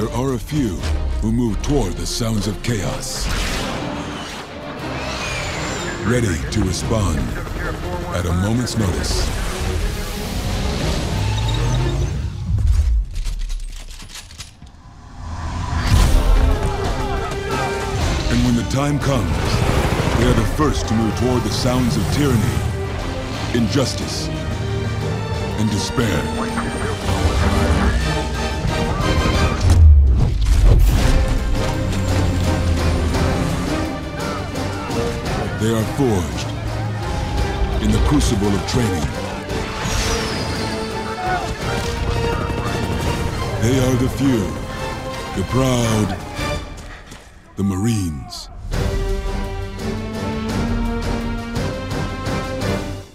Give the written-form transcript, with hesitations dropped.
there are a few who move toward the sounds of chaos, ready to respond at a moment's notice. And when the time comes, they are the first to move toward the sounds of tyranny, injustice, and despair. They are forged in the crucible of training. They are the few, the proud, the Marines.